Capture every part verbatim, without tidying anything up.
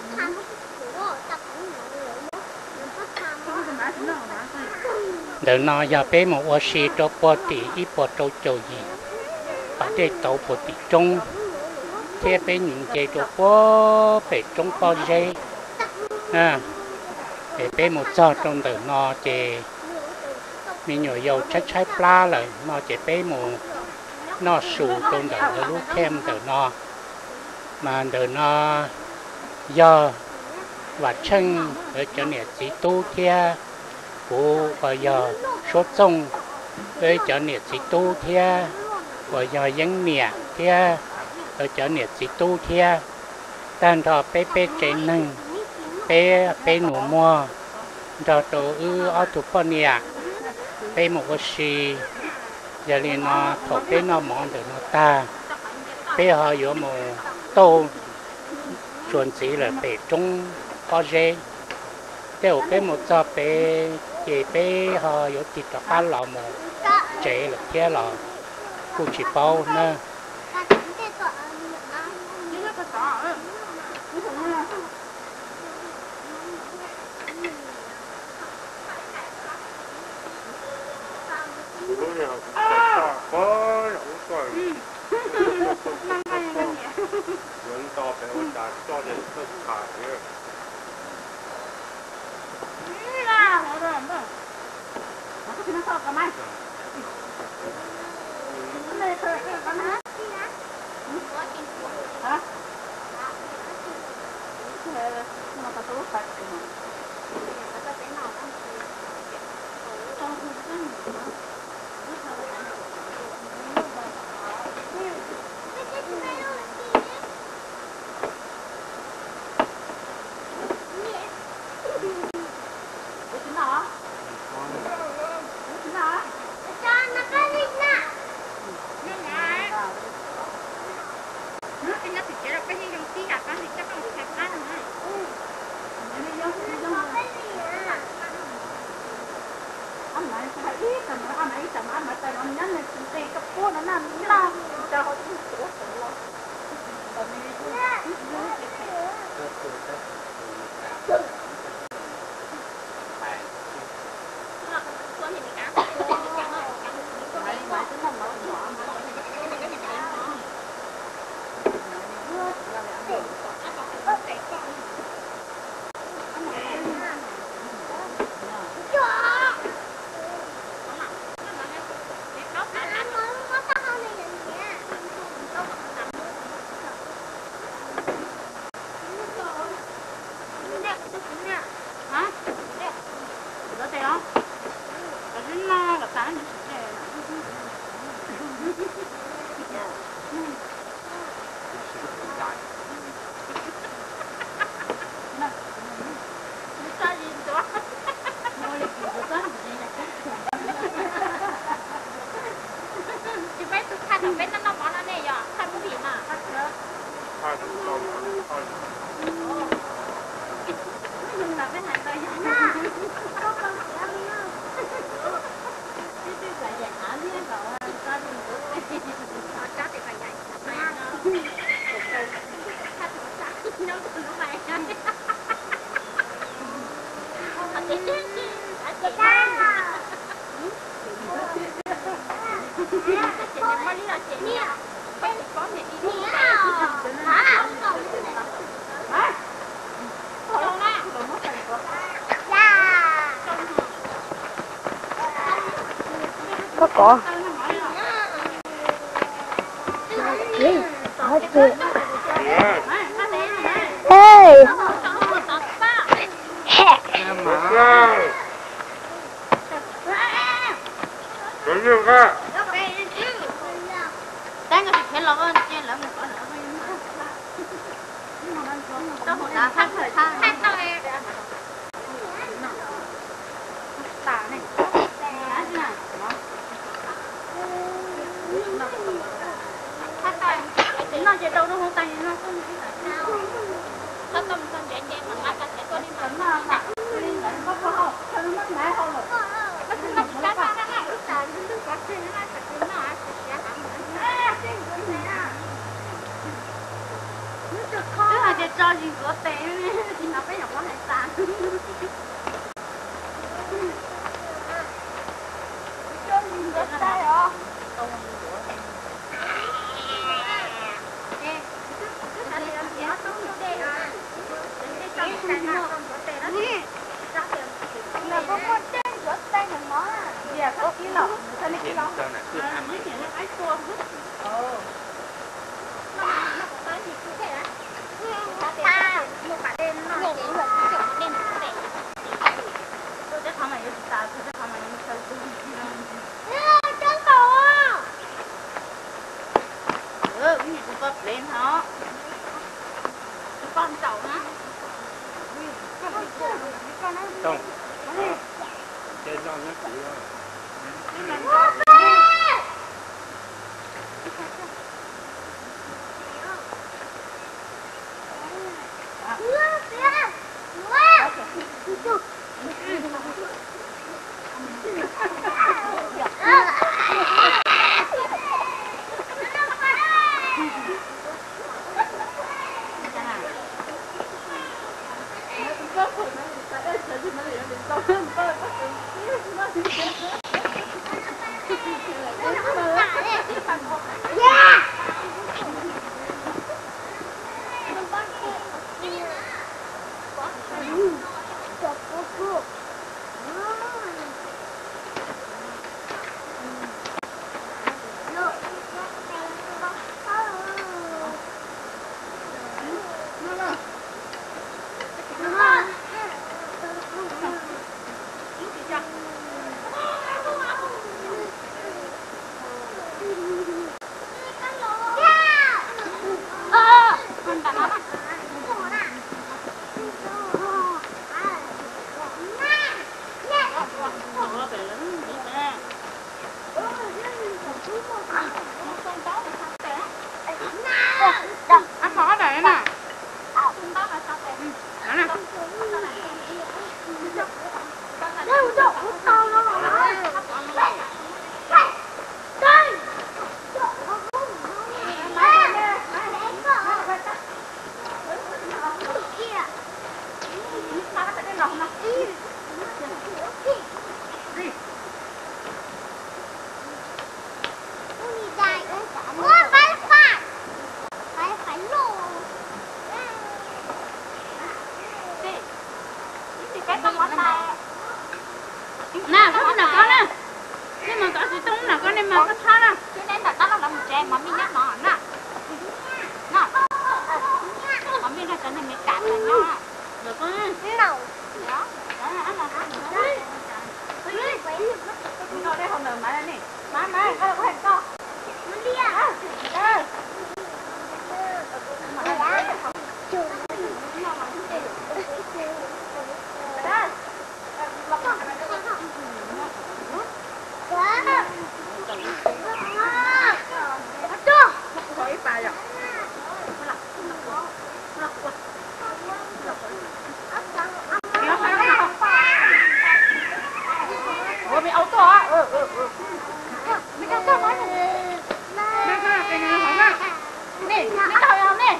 đỡ nó giờ bé một ô xì cho bò tỉ ít bò trâu trâu gì ở đây tàu bò tỉ trung thế bé những cái cho bò bé trung bò dây à để bé một giờ trong đỡ nó chỉ mình nhỏ dầu trái trái pla là nó chỉ bé một nó sù trong đỡ nó lúc thêm đỡ nó mà đỡ nó giờ và chân ở chỗ này chỉ tu kia của bây giờ số trong ở chỗ này chỉ tu kia bây giờ dân mẹ kia ở chỗ này chỉ tu kia tan thọ bé bé chạy nâng bé bé nụ mua rồi đồ ư ở thủ phố này bé một cái gì giờ liền nó thọ bé nó mong được nó ta bé họ có một tô chuẩn chỉ là bé trung có dễ theo bé một cho bé chị bé họ có thịt có cá lò một chế là kia là cũng chỉ bao nữa có cỏ gì ở chị ê đang cái thịt lợn ăn trên lợn một con lợn đó một đá thang thời thang thang tao em tả này đá thế này thang tao em nó chơi đâu nó không tay nó không sao nó tâm tâm trẻ trẻ mà má cả sẽ có đi mà nó nặng đi lại có có không cho nó mất mẹ không rồi nó cứ nó cá cá cá cá tả nó cứ có trên nó sẽ cứ nó sẽ hẳn tức là cho gì của tiền thì nó phải học có hải sản. Cho gì của tay hả? Là có con tên rửa tay của nó à? Dạ, có ký lọ. Sao này ký lọ? À, mấy nhà nó ái xuông hết. Ồ. Nó nó có cái gì cụ thể á? À, một quả đen nó chỉ là kiểu đen cụ thể. Tôi sẽ không phải yêu ta, tôi sẽ không phải yêu ta. Ê, chân tổ à? Ừ, cái gì cũng có lên hả? Con chậu hả? Không. Trên đó nó chỉ đó. Nè, có nào con nè. Nhưng mà có gì tung nào con em mà có tha nè. Cho nên là đó là một trẻ mà mình nhắc nó nè. Nè. Mà mình là cái này mình cắt lại nha. Được không? Đâu. Đó. Đó là ăn là ăn. Nó đây không nở má này. Má má, có là có hình to. Nó đi à? Ê. Mà đã. Chưa. Đó. Ủa bị ấu to á? Ừ ừ ừ. Mình đang to nói này. Nè, nè, cái này hỏi nè. Nè, mình hỏi không nè.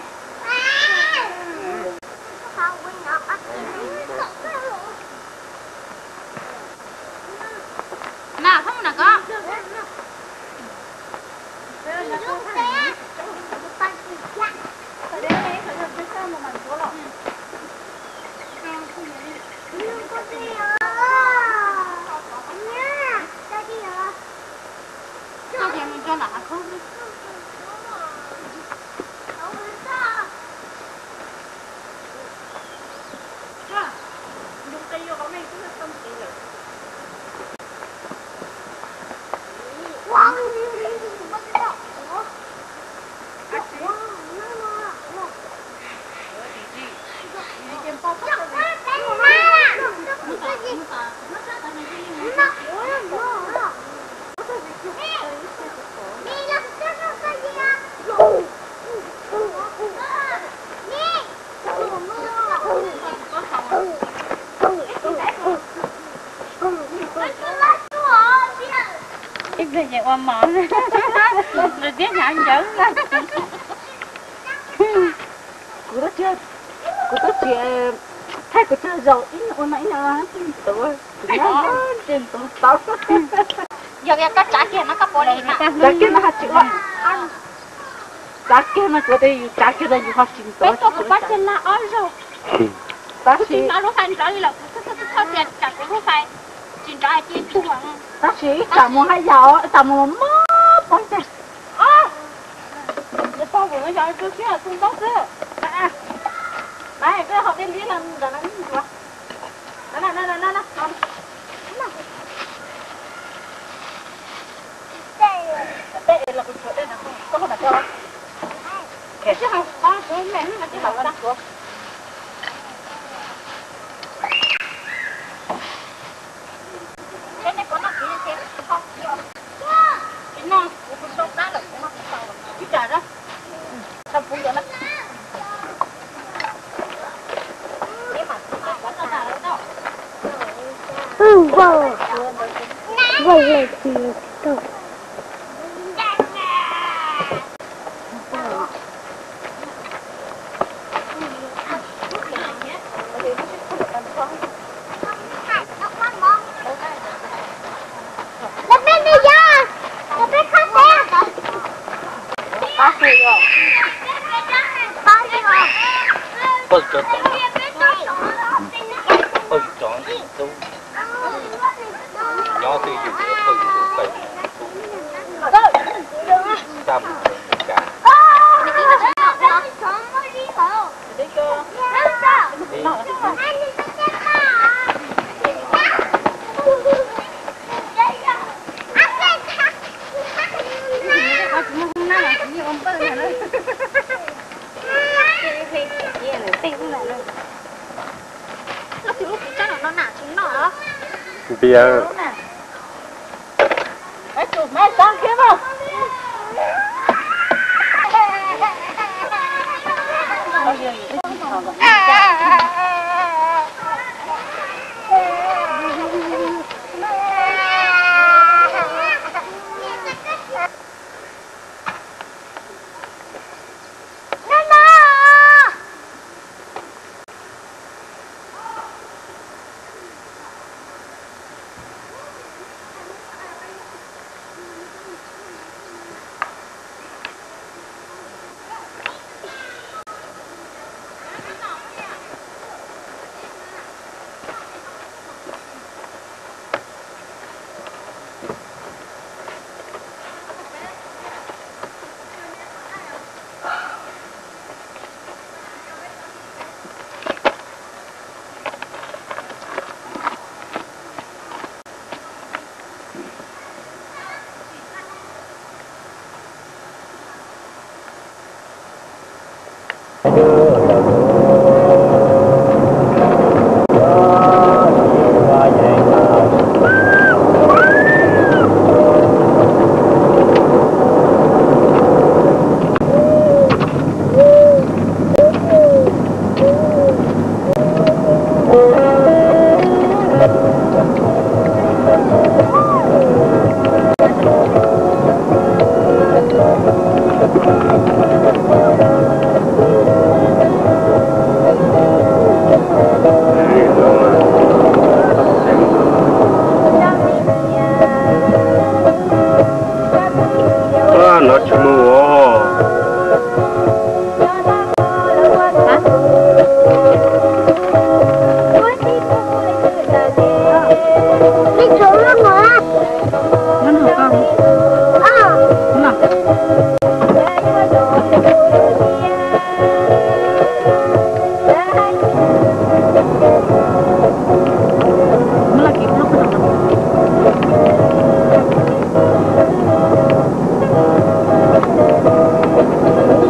Nào, không nào có. Sao thì mình cho nó không? Dùng tay vô có mấy cái không chỉ được. Wow. Ít về vậy qua món rồi tiếp nhận dẫn lên. Cú đó chưa? ai của chơi dầu ít ôn nãy là tôi trên tôi tóc giờ cái cá chả kia nó có bỏ đi nè chả kia nó hạt chữ ăn chả kia nó có đây chả kia là hạt chữ tôi tôi cũng bắt trên là ăn rồi ta chỉ nó lúc ăn rồi là thao tiền chả có lúc phải chỉ cho ai tiền thu à ta chỉ chả muốn hay giàu chả muốn mất bánh xe à cái bao của nó giàu cứ kia tung tóc kia à này cái học đến lý là là nó gì vậy nè nè nè nè nè đây là cái chỗ đây là không có phải cho cái chứ không có cái này nó chỉ bảo là của cái này có nó chỉ thêm không cái nó cũng sốt đá là cũng không sao cái trà đó sao cũng được lắm Ừ, vâng. Vâng là gì đâu. Lập bên đi ra. Lập bên khác xe. Bác đi rồi. Bác đi rồi. Ôi trời ơi. Ôi trời ơi. Nhỏ thì dùng cái phần phải tâm cả bia mấy chục mấy con kia không Hãy subscribe cho kênh Ghiền Mì Gõ để không bỏ lỡ